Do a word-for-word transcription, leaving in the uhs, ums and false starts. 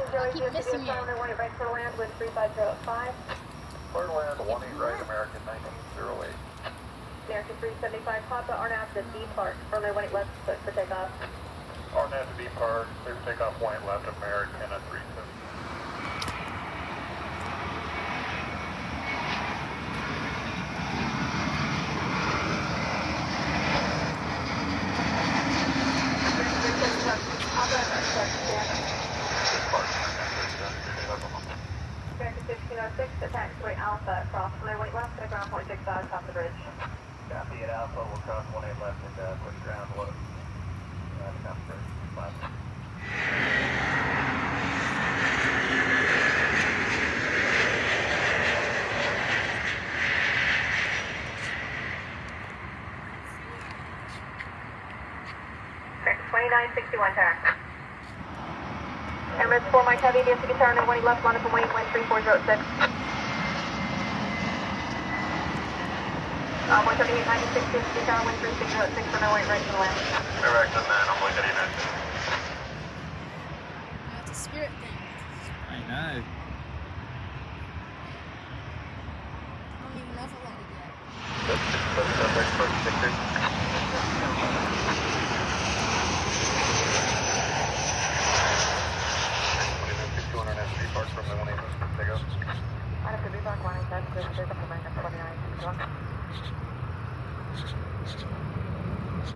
I keep missing you. Right for land with three five zero five. Clear land one eight right, American nineteen oh eight. American three seventy-five, Papa, Arnab to D Park. Runway one eight left, clear for takeoff. Arnab to D Park, clear for takeoff, one eight left, American at three seventy. American fifteen oh six, taxiway Alpha, cross runway one eight left, to ground point six five, top of the bridge. Copy at Alpha, we'll cross one eight left and uh, push ground low. Uh, top of the bridge, Plaza. twenty-nine sixty-one, turn. Emirates four Mike Heavy, D S C turn, and one eight left, London from Wayne, wind three four zero six. Uh, one thirty-eight ninety-six, D S C turn, wind three six zero six, for no weight right to the land. Direct on that, I'm one thirty-nine. That's a spirit thing. I know.